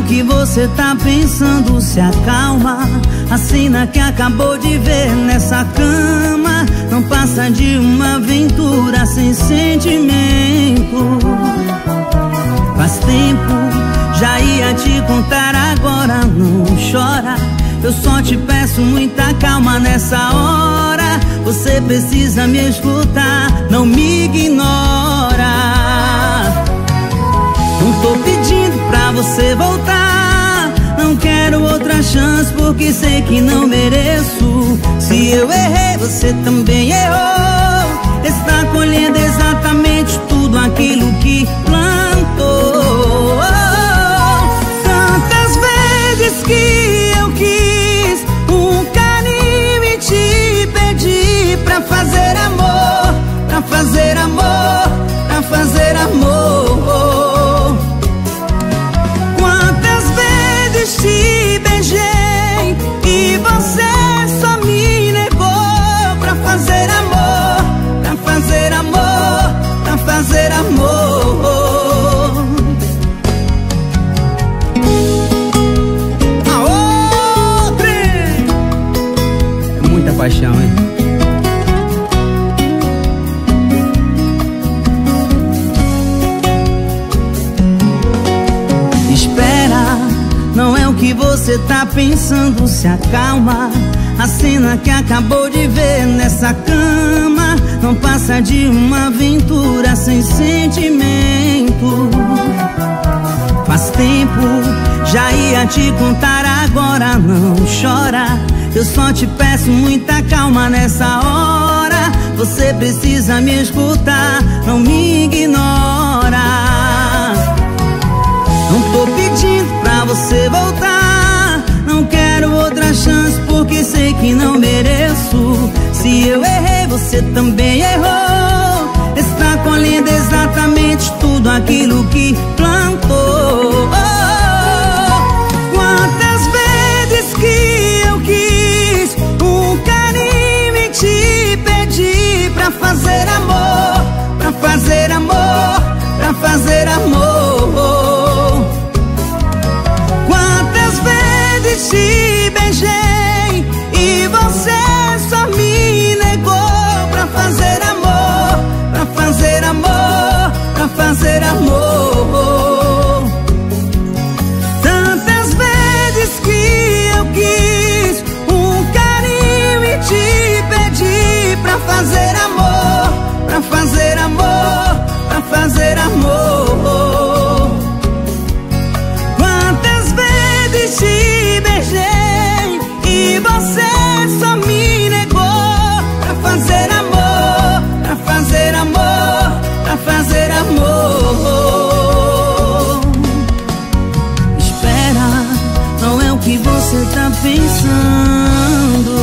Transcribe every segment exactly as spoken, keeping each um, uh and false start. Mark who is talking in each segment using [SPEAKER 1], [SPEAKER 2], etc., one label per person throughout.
[SPEAKER 1] que você tá pensando, se acalma. A cena que acabou de ver nessa cama não passa de uma aventura sem sentimento. Faz tempo, já ia te contar, agora não chora. Eu só te peço muita calma nessa hora. Você precisa me escutar, não me ignora. Não tô pedindo pra você voltar, não quero outra chance porque sei que não mereço. Se eu errei, você também errou. Está colhendo exatamente tudo aquilo que plantou. Tantas vezes que eu quis um carinho e te pedi pra fazer amor, pra fazer amor, pra fazer amor. Te beijei e você só me negou. Pra fazer amor, pra fazer amor, pra fazer amor. A outra é muita paixão, hein? Não é o que você tá pensando, se acalma. A cena que acabou de ver nessa cama não passa de uma aventura sem sentimento. Faz tempo, já ia te contar, agora não chora. Eu só te peço muita calma nessa hora. Você precisa me escutar, não me ignora. Não tô pedindo pra você voltar, não quero outra chance porque sei que não mereço. Se eu errei, você também errou. Está colhendo exatamente tudo aquilo que plantou. Quantas vezes que eu quis um carinho e te pedi pra fazer amor, pra fazer amor, pra fazer amor. Te beijei e você só me negou. Pra fazer amor, pra fazer amor, pra fazer amor. Tantas vezes que eu quis um carinho e te pedi pra fazer amor, pra fazer amor, pra fazer amor. Quantas vezes te beijei e você só me negou. Pra fazer amor, pra fazer amor, pra fazer amor. Espera, não é o que você tá pensando.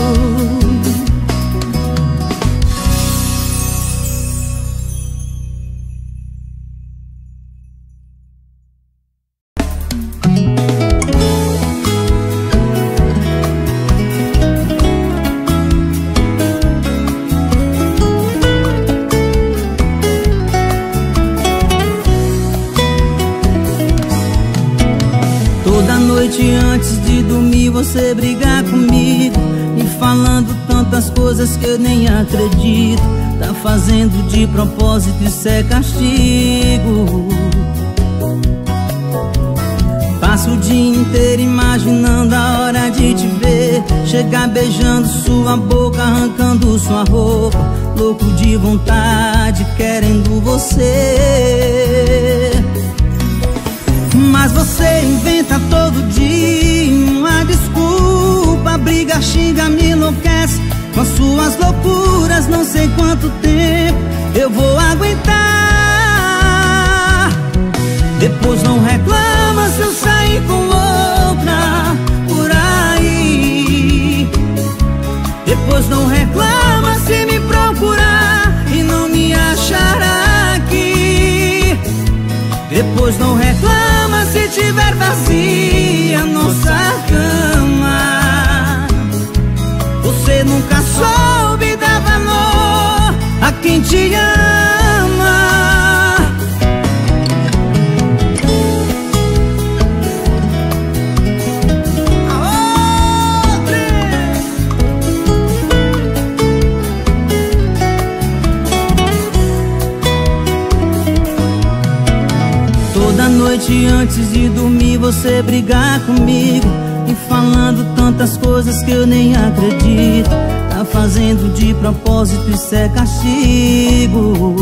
[SPEAKER 1] Antes de dormir você brigar comigo, me falando tantas coisas que eu nem acredito. Tá fazendo de propósito, isso é castigo. Passo o dia inteiro imaginando a hora de te ver, chegar beijando sua boca, arrancando sua roupa, louco de vontade, querendo você. Mas você inventa todo dia uma desculpa, briga, xinga, me enlouquece com suas loucuras. Não sei quanto tempo eu vou aguentar. Depois não reclama se eu sair com outra por aí. Depois não reclama se me procurar e não me achar aqui. Depois não reclama se tiver vazia nossa cama. Você nunca soube dar valor a quem te ama. Toda noite antes de dormir você brigar comigo e falando tantas coisas que eu nem acredito. Tá fazendo de propósito, isso é castigo.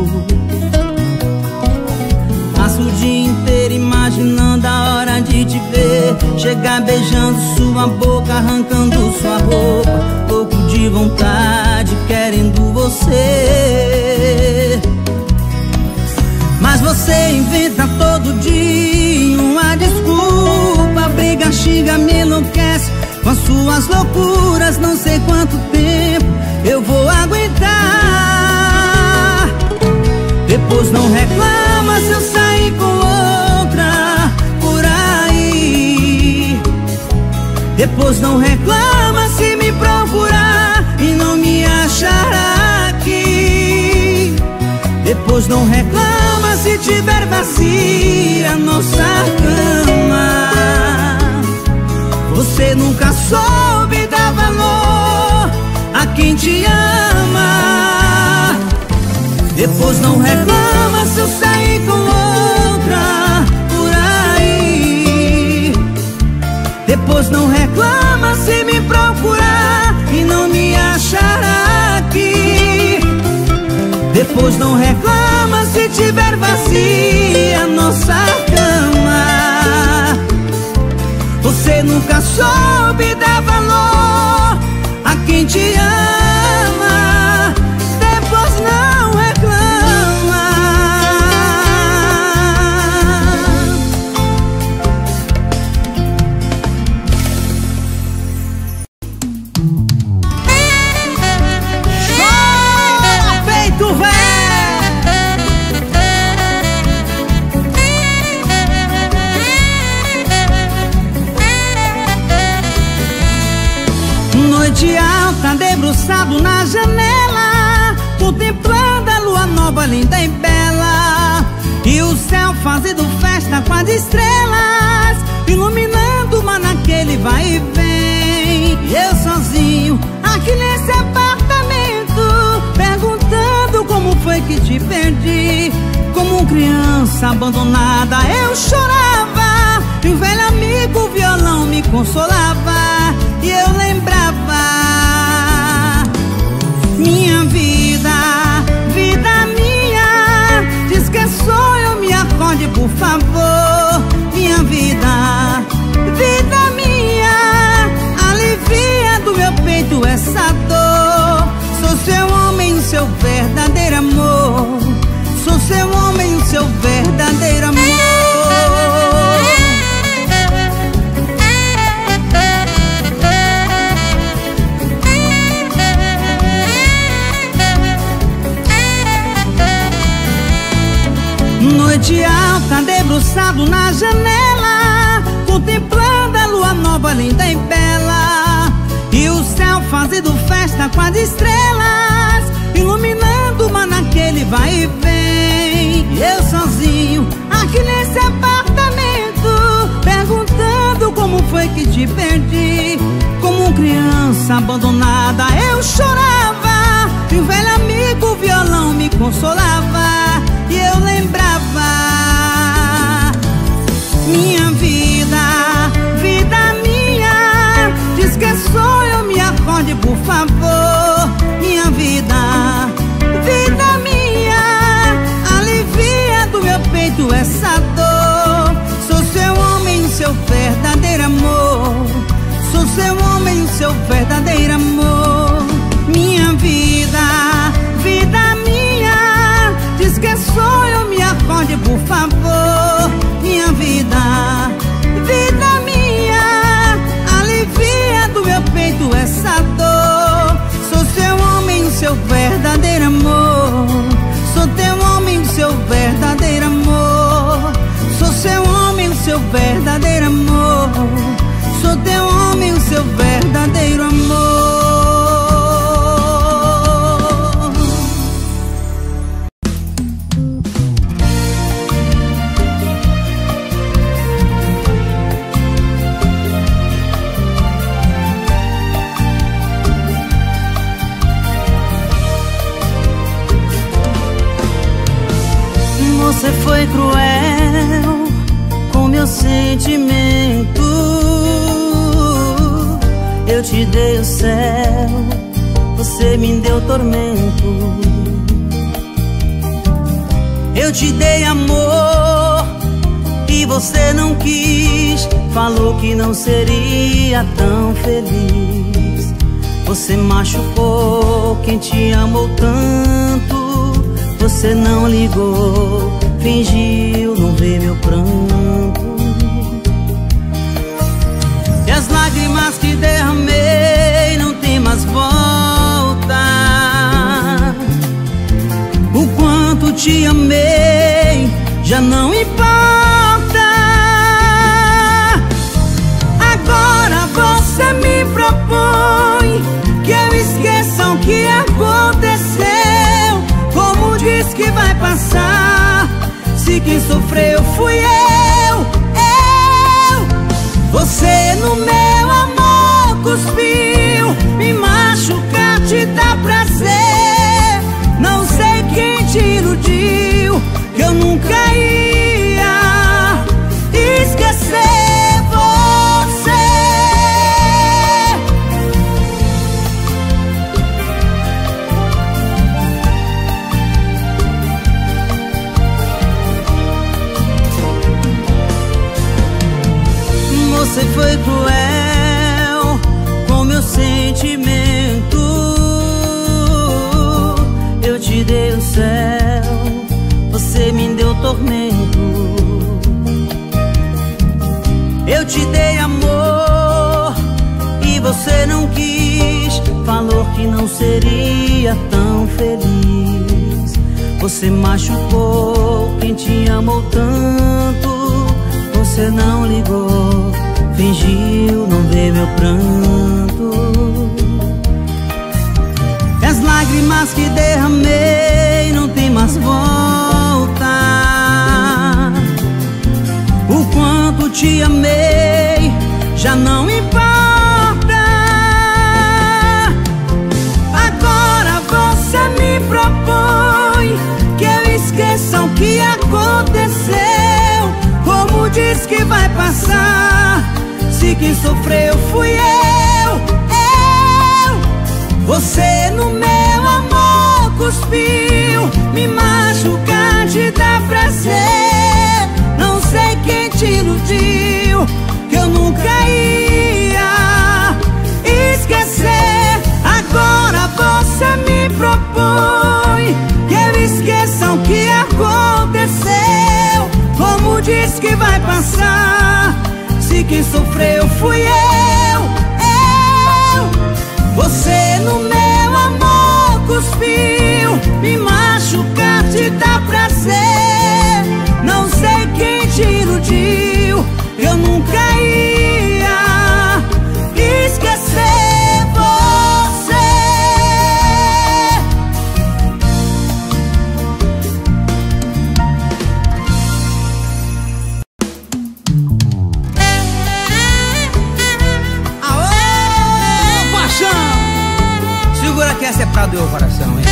[SPEAKER 1] Passo o dia inteiro imaginando a hora de te ver, chegar beijando sua boca, arrancando sua roupa, louco de vontade, querendo você. Mas você inventa todo dia uma desculpa, briga, xinga, me enlouquece com as suas loucuras. Não sei quanto tempo eu vou aguentar. Depois não reclama se eu sair com outra por aí. Depois não reclama se me procurar e não me achar aqui. Depois não reclama se tiver vazia nossa cama. Você nunca soube dar valor a quem te ama. Depois não reclama se eu sair com outra por aí. Depois não reclama se me procurar e não me achar aqui. Depois não reclama se tiver vazia nossa cama. Você nunca soube dar valor a quem te ama. Depois não reclama. Chora, peito velho. Noite alta, debruçado na janela, contemplando a lua nova, linda e bela, e o céu fazendo festa com as estrelas, iluminando uma naquele vai e vem. E eu sozinho aqui nesse apartamento, perguntando como foi que te perdi. Como criança abandonada eu chorava, e o velho amigo o violão me consolava. E eu lembrava, minha vida, vida minha, diz que é sonho, me acorde por favor. Minha vida, vida minha, alivia do meu peito essa dor. Sou seu homem, seu verdadeiro amor. Sou seu homem, seu verdadeiro amor. Noite alta, debruçado na janela, contemplando a lua nova, linda e bela, e o céu fazendo festa com as estrelas, iluminando uma naquele vai e vem. E eu sozinho aqui nesse apartamento, perguntando como foi que te perdi. Como criança abandonada eu chorava, e o velho amigo o violão me consolava. E eu lembrava, minha vida, vida minha, diz que é sonho, me acorde por favor. Minha vida, vida minha, alivia do meu peito essa dor. Sou seu homem, seu verdadeiro amor. Sou seu homem, seu verdadeiro amor. Minha vida, vida minha, diz que é sonho, me acorde por favor. Minha vida, vida minha, alivia do meu peito essa dor. Sou seu homem, seu verdadeiro amor. Sou teu homem, seu verdadeiro amor. Sou seu homem, seu verdadeiro amor. Sou teu homem, seu verdadeiro amor. meu sentimento. Eu te dei o céu, você me deu tormento. Eu te dei amor e você não quis. Falou que não seria tão feliz. Você machucou quem te amou tanto. Você não ligou, fingiu não ver meu pranto. E as lágrimas que derramei não tem mais volta. O quanto te amei já não importa. Agora você me propõe que eu esqueça o que aconteceu. Como diz que vai passar, se quem sofreu fui eu, eu. Você no meu amor cuspiu, me machucar te dá prazer. Não sei quem te iludiu, que eu nunca ia esquecer você. Você foi cruel com meu sentimento. Eu te dei o céu, você me deu tormento. Eu te dei amor e você não quis. Falou que não seria tão feliz. Você machucou quem te amou tanto. Você não ligou, fingiu não ver meu pranto. As lágrimas que derramei não tem mais volta. O quanto te amei já não importa. Agora você me propõe que eu esqueça o que aconteceu. Como diz que vai passar, se quem sofreu fui eu, eu. Você no meu amor cuspiu, me machucar te dá prazer. Não sei quem te iludiu, que eu nunca ia esquecer. Agora você me propõe que eu esqueça o que aconteceu. Como diz que vai passar, se quem sofreu fui eu, eu. Você no meu amor cuspiu, me machucar te dá prazer. Não sei quem te iludiu, eu nunca ia esquecer você.
[SPEAKER 2] Aô, paixão! Segura que essa é pra doer o coração, hein?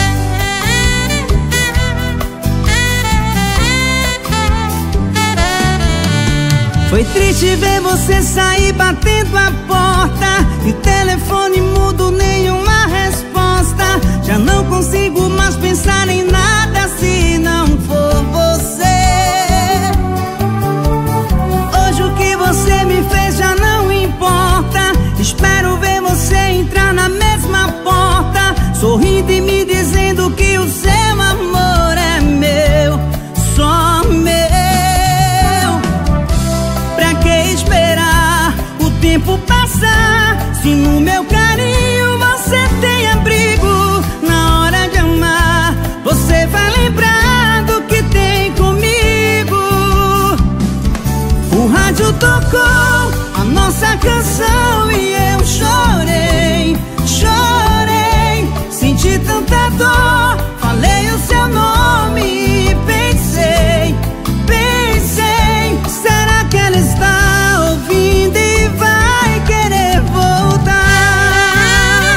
[SPEAKER 1] Foi triste ver você sair batendo a porta e o telefone mudo, nenhuma resposta. Já não consigo mais pensar em nada se não for você. Hoje o que você me fez já não importa. Espero ver você entrar na mesma porta, sorrindo e me dizendo que o seu amor é meu, só meu. Esperar o tempo passar, se no meu carinho você tem abrigo. Na hora de amar, você vai lembrar do que tem comigo. O rádio tocou a nossa canção e eu chorei, chorei. Senti tanta dor, falei o seu nome e pensei, pensei, será que ela está ouvindo e vai querer voltar?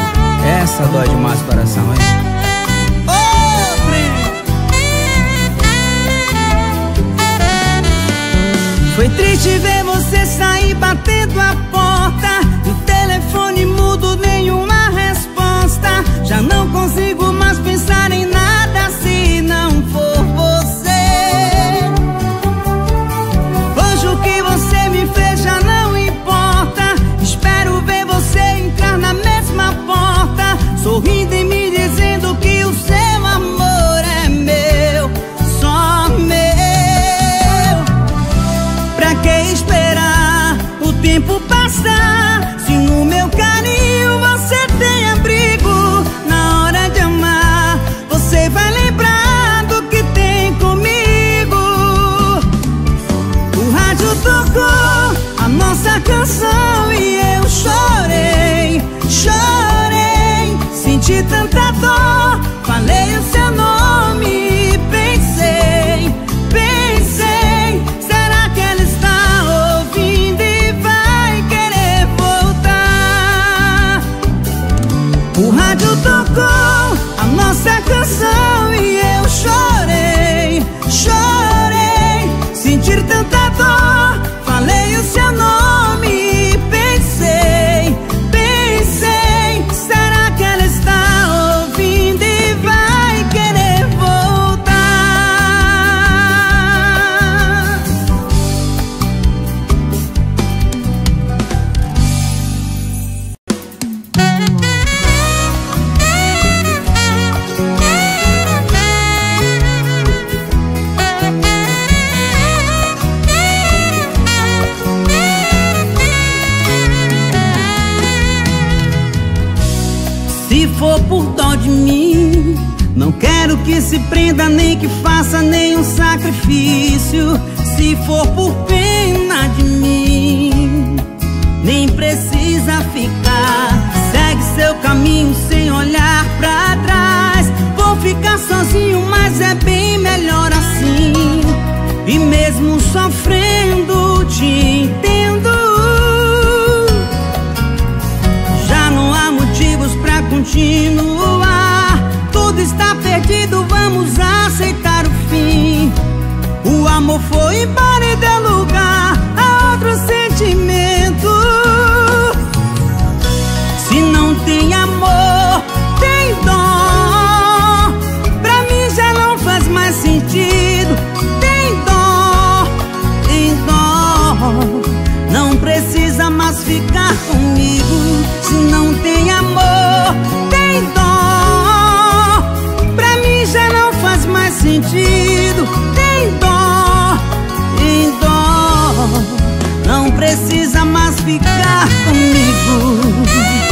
[SPEAKER 2] Essa dói demais o coração, hein?
[SPEAKER 1] Ô, trem! Foi triste ver você sair batendo a porta, o telefone mudo, nenhuma resposta. Já não consigo mais pensar em nada se não for você. Hoje o que você me fez já não importa. Espero ver você entrar na mesma porta, sorrindo e me dizendo que o seu amor é meu, só meu. Pra que esperar o tempo passar, se no meu carinho você tem abrigo? Na hora de amar, você vai lembrar do que tem comigo. O rádio tocou a nossa canção e eu chorei, chorei, senti tanta dor, falei o seu nome e pensei, pensei, será que ela está ouvindo e vai querer voltar? O rádio tocou a nossa canção e eu chorei, chorei, sentir tanta dor, falei o seu nome e pensei, pensei, será que ela está ouvindo e vai querer voltar? Se for por dó de mim, não quero que se prenda nem que faça nenhum sacrifício. Se for por pena de mim, nem precisa ficar. Segue seu caminho sem olhar pra trás. Vou ficar sozinho, mas é bem melhor assim. E mesmo sofrendo, te entendo. Já não há motivos pra continuar. Tudo está perdido, vamos aceitar o fim. O amor foi embora e deu lugar a outro sentimento. Se não tem amor, tem dó. Pra mim já não faz mais sentido. Tem dó, tem dó. Não precisa mais ficar comigo. Se não tem amor, tem dó. Pra mim já não faz mais sentido. Tem dó, tem dó. Não precisa mais ficar comigo.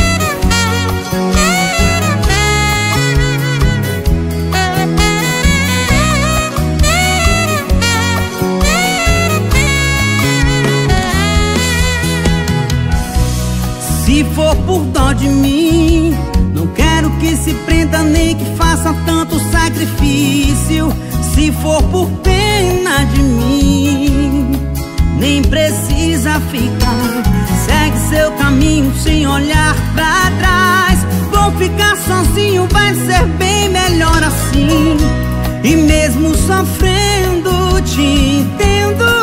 [SPEAKER 1] Se for por dó de mim, não quero que se prenda nem que faça tanto sacrifício. Se for por pena de mim, nem precisa ficar. Segue seu caminho sem olhar pra trás. Vou ficar sozinho, vai ser bem melhor assim. E mesmo sofrendo, te entendo.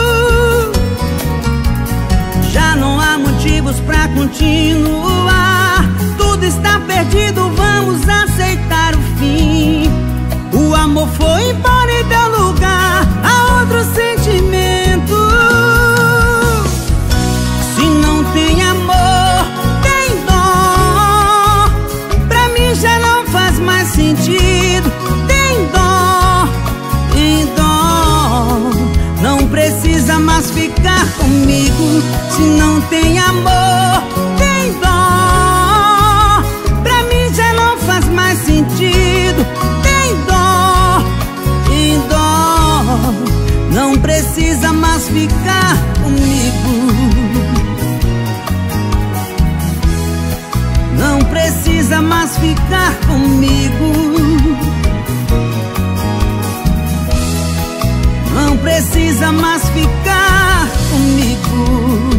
[SPEAKER 1] Já não há motivos pra continuar. Tudo está perdido, vamos aceitar o fim. O amor foi embora e deu lugar a outro sentimento. Se não tem amor, tem dó. Pra mim já não faz mais sentido. Tem dó, tem dó. Não precisa mais ficar comigo. Se não tem amor, tem dó. Pra mim já não faz mais sentido. Tem dó, tem dó. Não precisa mais ficar comigo. Não precisa mais ficar comigo. Não precisa mais ficar comigo.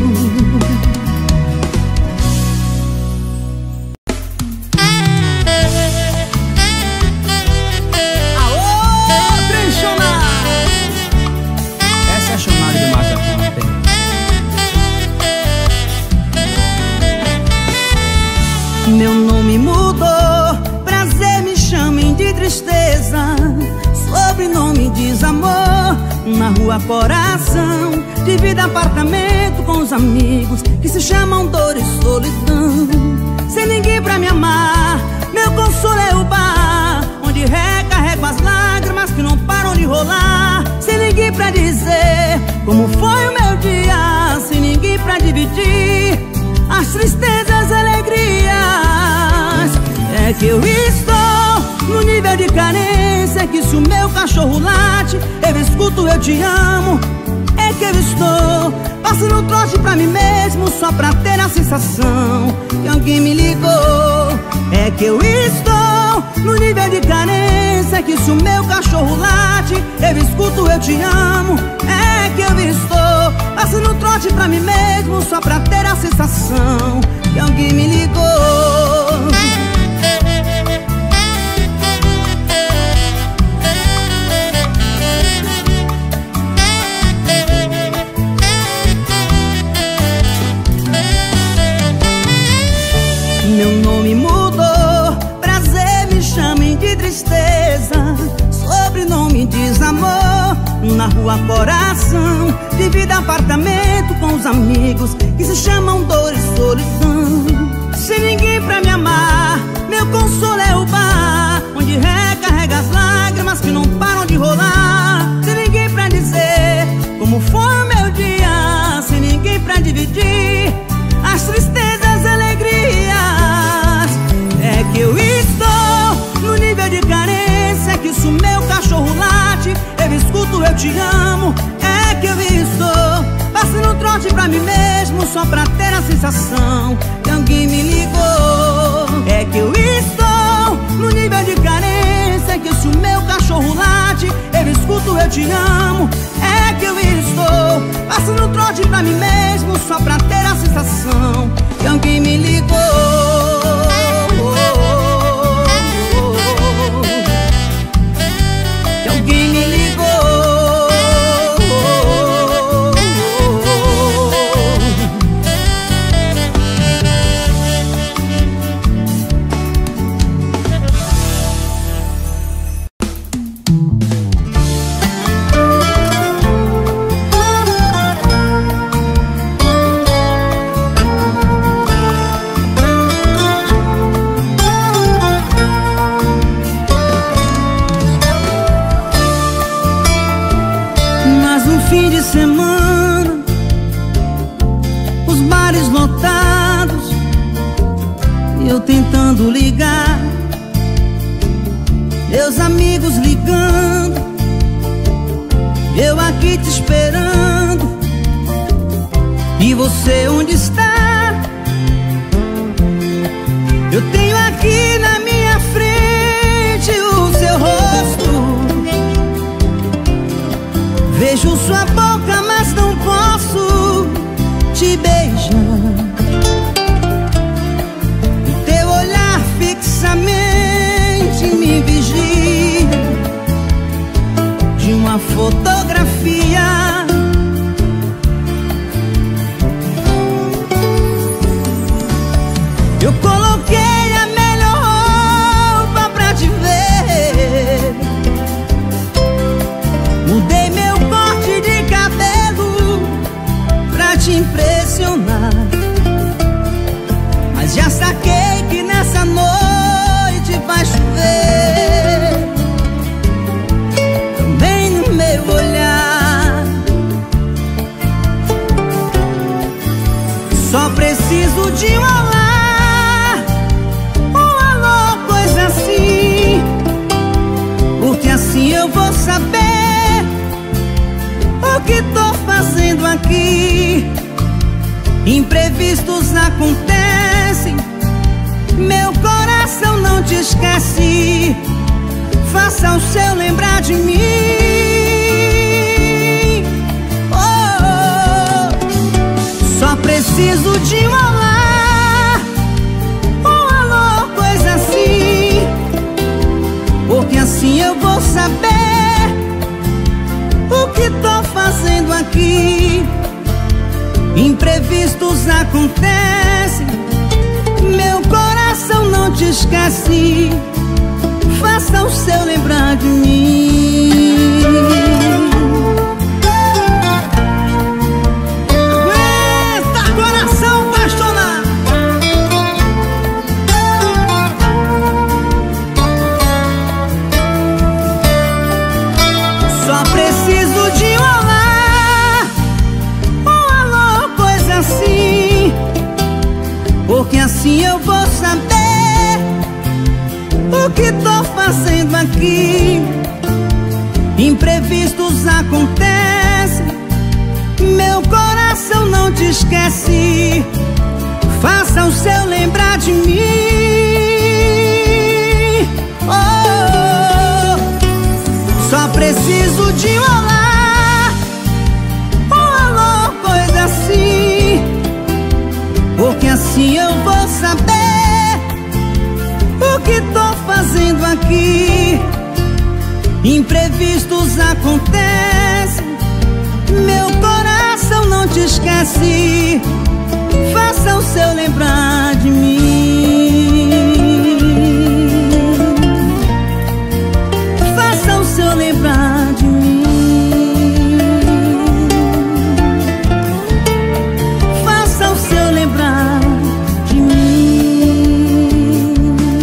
[SPEAKER 2] Essa é a chamada de Mazapã.
[SPEAKER 1] rua Coração, divide apartamento com os amigos que se chamam dor e solidão. Sem ninguém pra me amar, meu consolo é o bar, onde recarrego as lágrimas que não param de rolar. Sem ninguém pra dizer como foi o meu dia, sem ninguém pra dividir as tristezas e alegrias. É que eu estou no nível de carência que se o meu cachorro late, eu escuto eu te amo. É que eu estou passando trote pra mim mesmo só pra ter a sensação que alguém me ligou. É que eu estou no nível de carência que se o meu cachorro late, eu escuto eu te amo. É que eu estou passando trote pra mim mesmo só pra ter a sensação que alguém me ligou. Meu nome mudou, prazer me chamem de tristeza, sobrenome desamor. Na rua Coração, divide apartamento com os amigos que se chamam dor e solidão. Sem ninguém pra me amar, meu consolo é o bar, onde recarrega as lágrimas que não param de rolar. Sem ninguém pra dizer como foi o meu dia, sem ninguém pra dividir as tristezas e alegrias. É que eu estou no nível de carência que se o meu cachorro late, eu escuto eu te amo. É que eu estou passando trote pra mim mesmo só pra ter a sensação que alguém me ligou. É que eu estou no nível de carência que se o meu cachorro late, eu escuto eu te amo. É que eu estou passando trote pra mim mesmo só pra ter a sensação que alguém me ligou. Que alguém me ligou. Fim de semana, os bares lotados, eu tentando ligar, meus amigos ligando, eu aqui te esperando. E você onde está? Eu tenho aqui na minha frente o seu rosto, vejo sua boca, mas não posso te beijar. O teu olhar fixamente me vigia de uma fotografia. Eu coloquei a melhor roupa pra te ver, mudei meu corte de cabelo pra te impressionar, mas já saquei que nessa noite vai chover também no meu olhar. Só preciso de um olá, um alô, coisa assim, porque assim eu vou saber o que tô fazendo aqui. Imprevistos acontecem, meu coração não te esquece. Faça o seu lembrar de mim. Oh, oh. Só preciso de um olá, um alô, coisa assim, porque assim eu vou saber o que tô fazendo aqui. Imprevistos acontecem, meu coração não te esquece. Faça o seu lembrar de mim. aqui. Imprevistos acontecem, meu coração não te esquece. Faça o seu lembrar de mim. Oh, só preciso de um olá, um alô, coisa assim, porque assim eu vou saber o que tô fazendo aqui. Imprevistos acontecem, meu coração não te esquece. Faça o seu lembrar de mim. Faça o seu lembrar de mim. Faça o seu lembrar de mim.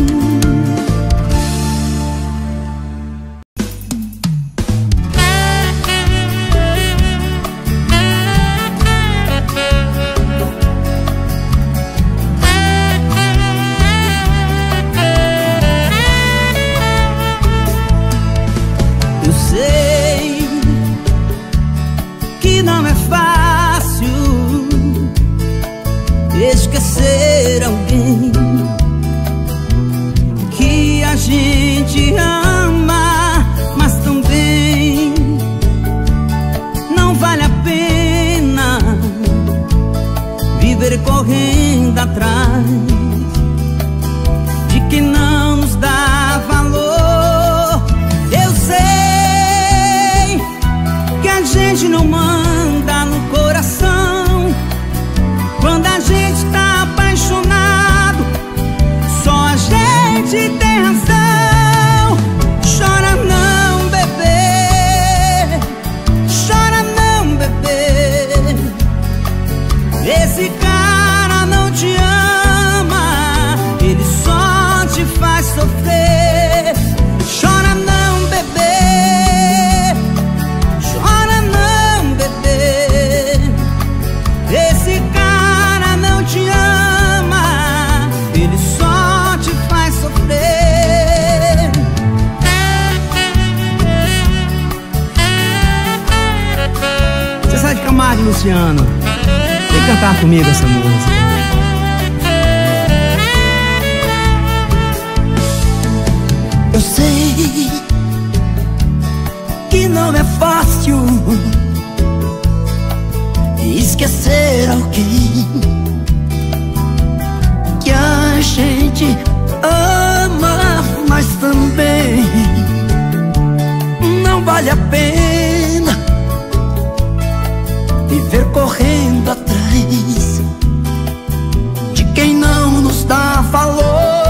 [SPEAKER 1] Eu sei que não é fácil esquecer alguém que a gente ama, mas também não vale a pena viver correndo atrás de quem não nos dá valor. Eu sei que a gente não manda no coração. Quando a gente tá apaixonado, só a gente tem razão. Chora não, bebê, chora não, bebê. Esse cara não te ama, ele só te faz sofrer. Chora não, bebê, chora não, bebê. Esse cara não te ama, ele só te faz sofrer. Você sai de Camargo, Luciano. Vem cantar comigo essa música.
[SPEAKER 3] Eu sei que não é fácil esquecer alguém que a gente ama, mas também não vale a pena viver correndo atrás de quem não nos dá valor.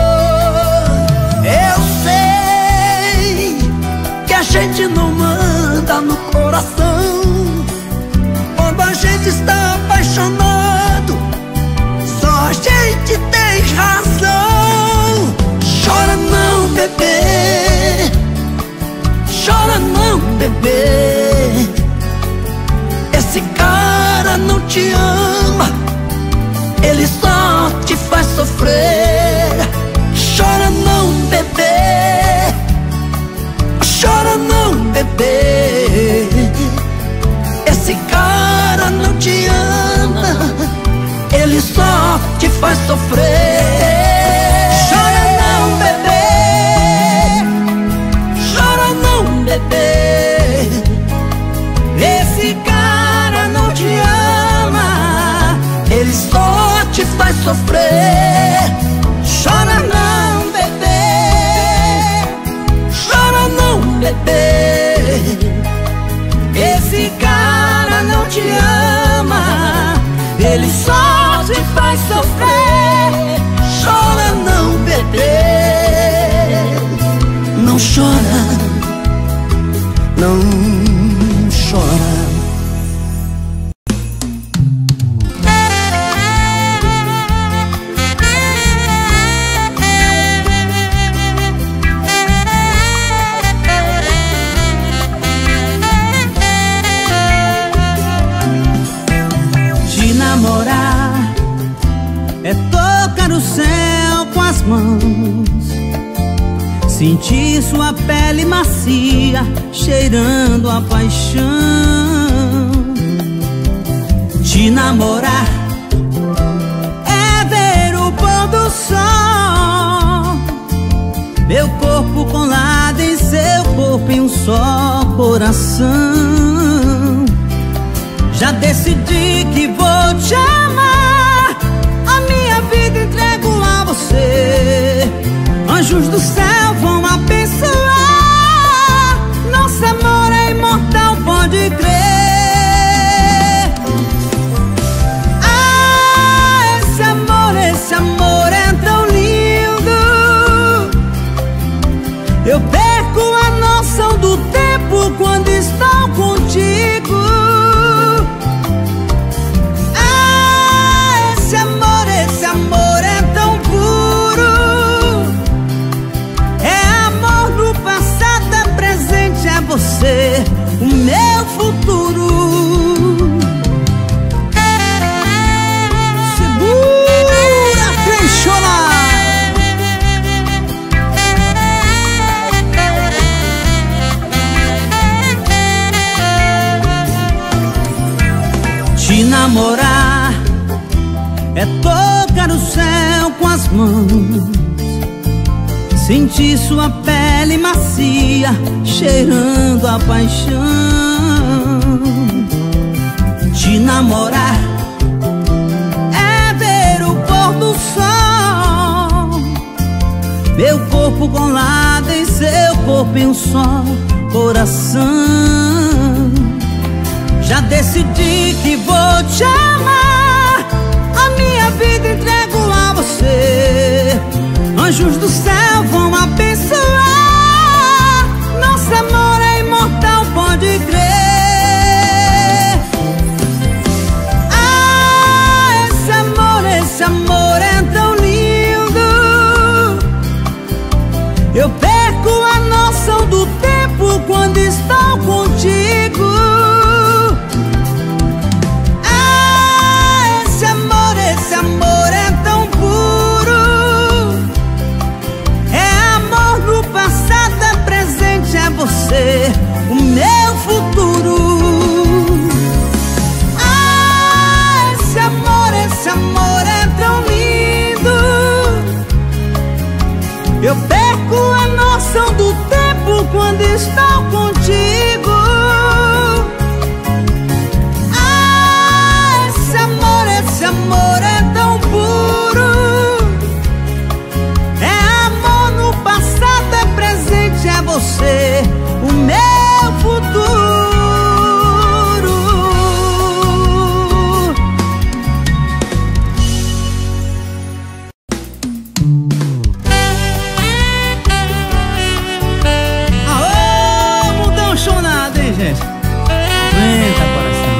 [SPEAKER 3] Eu sei que a gente não manda no coração. Quando a gente está apaixonado, só a gente tem razão. Chora não, bebê, chora não, bebê. Esse cara não te ama, ele só te faz sofrer. Chora não, bebê, chora não, bebê. Esse cara não te ama, ele só te faz sofrer. Chora não, bebê, chora não, bebê. Esse cara não te ama, ele só te faz sofrer. Chora não, bebê, chora não, bebê. Esse cara não te ama, ele só te faz sofrer. Chora não, bebê. Não chora, não chora.
[SPEAKER 1] Namorar é tocar o céu com as mãos, Senti sua pele macia, cheirando a paixão. Te namorar é ver o pôr do sol, meu corpo colado em seu corpo em um só coração. Já decidi que vou te amar, a minha vida entrego a você. Anjos do céu vão abençoar, nosso amor é imortal, pode crer. Ah, esse amor, esse amor é tão lindo. Eu perco a noção do tempo quando estou contigo. Ah, esse amor, esse amor é tão puro. Você, o meu futuro. Segura, creixona. Te namorar é tocar o céu com as mãos, sentir sua pele macia, cheirando a paixão. Te namorar é ver o pôr do sol, meu corpo colado em seu corpo em um só coração. Já decidi que vou te amar, a minha vida entrego a você. Anjos do céu vão abençoar, nosso amor é imortal, pode crer. Ah, esse amor, esse amor é tão lindo. Eu perco a noção do tempo quando estou contigo. Ah, esse amor, esse amor é tão puro. Você, o meu futuro. Ah, esse amor, esse amor é tão lindo. Eu perco a noção do tempo quando estou contigo. Ah, esse amor, esse amor é tão puro. É amor no passado, é presente, é você, o meu futuro. Aô, mundão chonado, hein, gente? Aguenta, coração.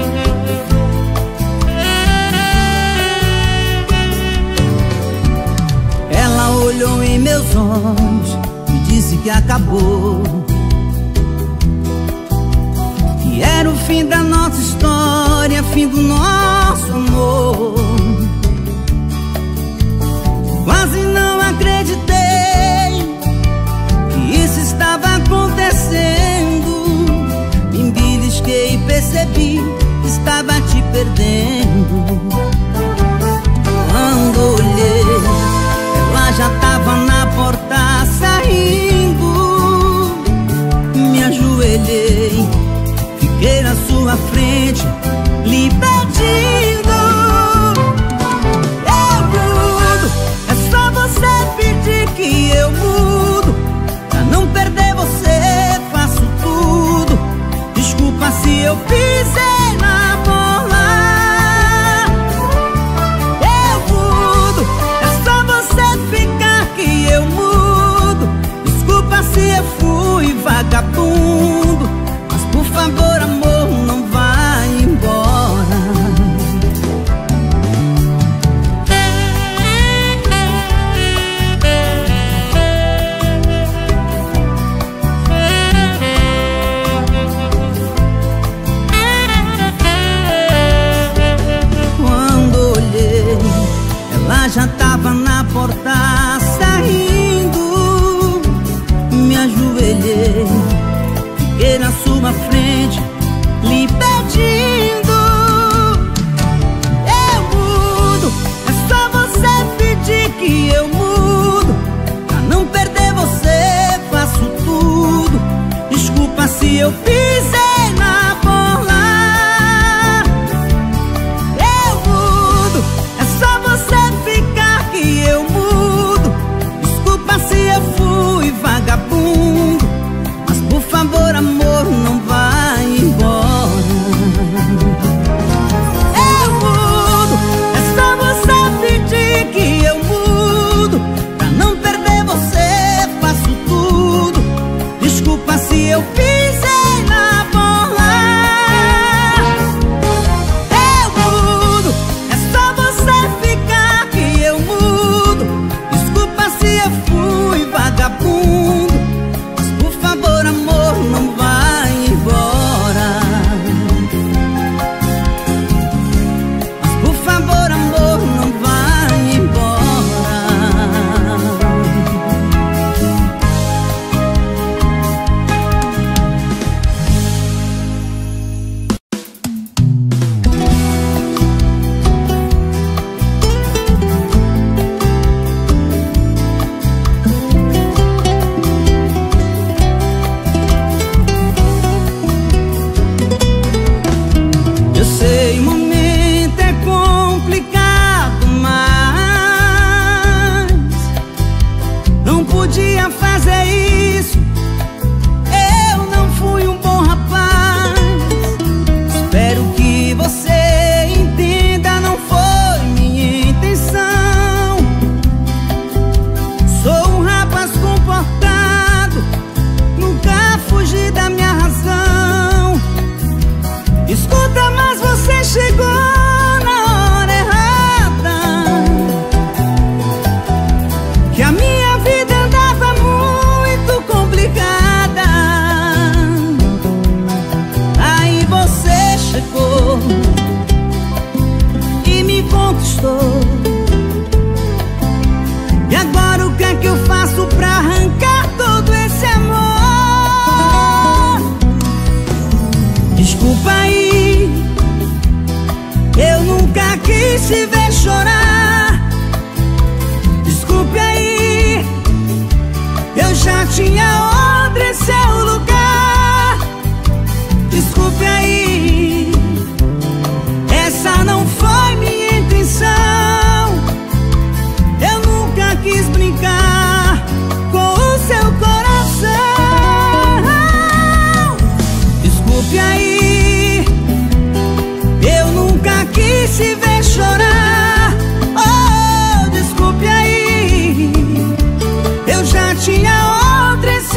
[SPEAKER 1] Ela olhou em meus olhos e disse que acabou, que era o fim da nossa história, fim do nosso amor. Quase não acreditei que isso estava acontecendo. Me belisquei e percebi que estava te perdendo. Quando olhei, ela já estava na porta saindo. Me ajoelhei, fiquei na sua frente, lhe pedindo. Eu mudo, é só você pedir que eu mudo. Pra não perder você, faço tudo. Desculpa se eu pisei na bola. Eu mudo, é só você ficar que eu mudo. Desculpa se eu fui vagabundo, por favor, amor, não vai embora. morrer na sua frente lhe pedindo. Eu mudo, é só você pedir que eu mudo. Pra não perder você faço tudo. Desculpa se eu pisei na bola. Eu mudo, é só você ficar que eu mudo. Desculpa se eu fui vagabundo, mas por favor, amor, não vai embora. Eu mudo, é só você pedir que eu mudo. Pra não perder você faço tudo. Desculpa se eu pisei na bola. Eu mudo, é só você ficar que eu mudo. Desculpa se eu fui vagabundo, mas por favor, amor, não vai embora. Mas por favor, amor, não vai embora. Eu sei, o momento é complicado, mas não podia fazer isso. Eu não fui um bom rapaz. Espero que você entenda, não foi minha intenção. Sou um rapaz comportado, nunca fugi da minha razão. Escuta, mas você chegou na hora errada. Que a minha vida andava muito complicada. Aí você chegou e me conquistou. E agora o que é que eu faço pra arrancar todo esse amor? Desculpa aí, eu nunca quis te ver chorar. Desculpe aí, eu já tinha outra em seu lugar. Desculpe aí, essa não foi minha intenção. Eu nunca quis brincar com o seu coração. Desculpe aí, eu nunca quis te ver chorar. Oh, desculpe aí, eu já tinha outra em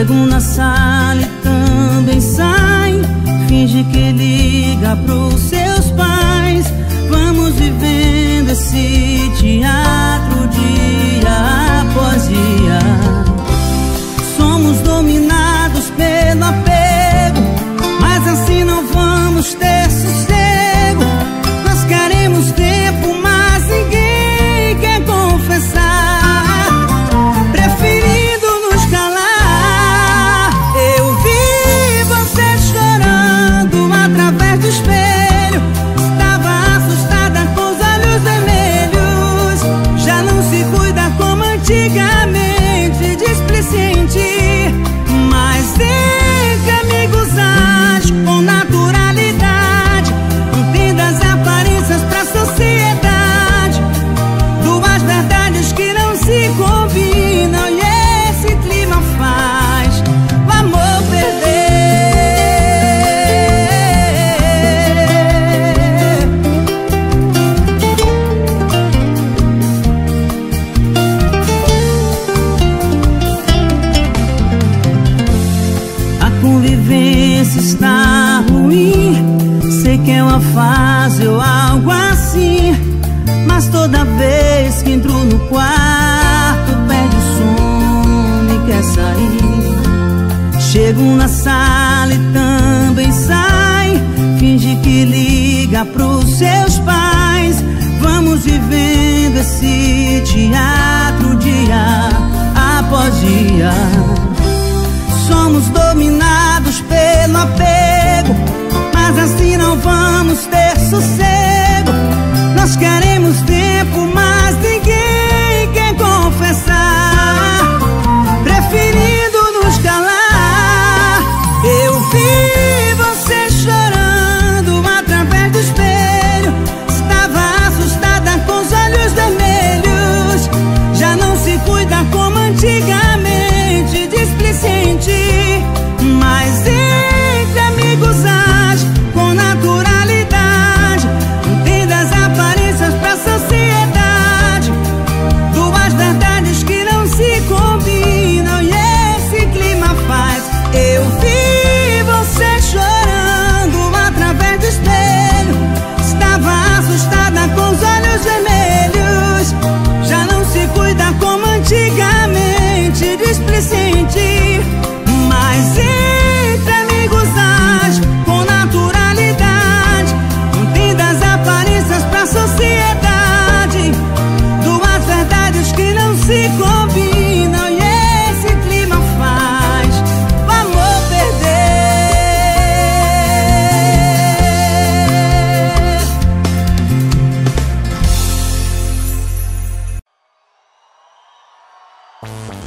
[SPEAKER 1] Chego na sala e também sai, finge que liga pros seus pais. Vamos vivendo esse teatro dia após dia. Somos dominados pelo apego, mas assim não vamos ter sossego. Nós queremos tempo, mas ninguém quer confessar, preferindo nos calar. Eu vi você chorando através do espelho, estava assustada com os olhos vermelhos. Já não se cuida como antigamente, displicente, mas entre amigos age com naturalidade. Entenda as aparências pra sociedade, duas verdades que não se combinam, e esse clima faz o amor perder. A convivência está ruim, sei que é uma fase ou algo assim, mas toda vez que entro no quarto perde o sono e quer sair. Chego na sala e também sai, finge que liga pros seus pais. Vamos vivendo esse teatro dia após dia. Somos dominados pelo apego, mas assim não vamos ter sossego. Nós queremos tempo, mas ninguém quer confessar, preferindo nos calar. Eu vi você chorando através do espelho, estava assustada com os olhos vermelhos. Já não se cuida como antigamente, displicente, mas entre amigos age com naturalidade. Entenda as aparências pra sociedade, duas verdades que não se combinam, e esse clima faz. Eu vi você chorando através do espelho, estava assustada com os olhos vermelhos. Já não se cuida como antigamente, displicente, mas entre amigos age com naturalidade. Entenda as aparências pra sociedade, duas verdades que não se combinam, e esse clima faz o amor perder.